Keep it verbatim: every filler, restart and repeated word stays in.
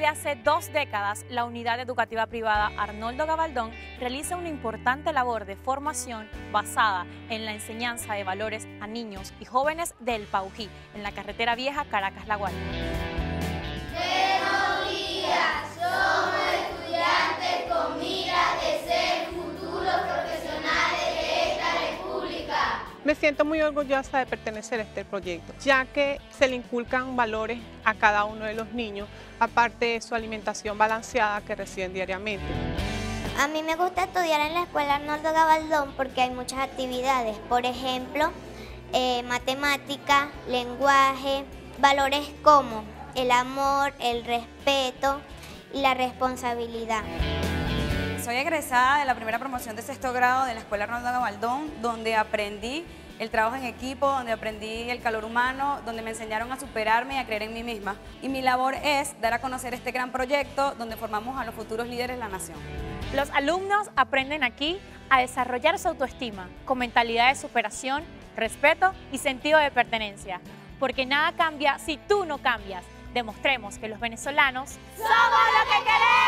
Desde hace dos décadas, la unidad educativa privada Arnoldo Gabaldón realiza una importante labor de formación basada en la enseñanza de valores a niños y jóvenes del Paují, en la carretera vieja Caracas-La Guaira. Buenos días, somos estudiantes con miras de ser futuros profesionales de esta república. Me siento muy orgullosa de pertenecer a este proyecto, ya que se le inculcan valores a cada uno de los niños, aparte de su alimentación balanceada que reciben diariamente. A mí me gusta estudiar en la escuela Arnoldo Gabaldón porque hay muchas actividades, por ejemplo, eh, matemática, lenguaje, valores como el amor, el respeto y la responsabilidad. Soy egresada de la primera promoción de sexto grado de la Escuela Arnoldo Gabaldón, donde aprendí el trabajo en equipo, donde aprendí el calor humano, donde me enseñaron a superarme y a creer en mí misma. Y mi labor es dar a conocer este gran proyecto donde formamos a los futuros líderes de la nación. Los alumnos aprenden aquí a desarrollar su autoestima con mentalidad de superación, respeto y sentido de pertenencia. Porque nada cambia si tú no cambias. Demostremos que los venezolanos somos lo que queremos.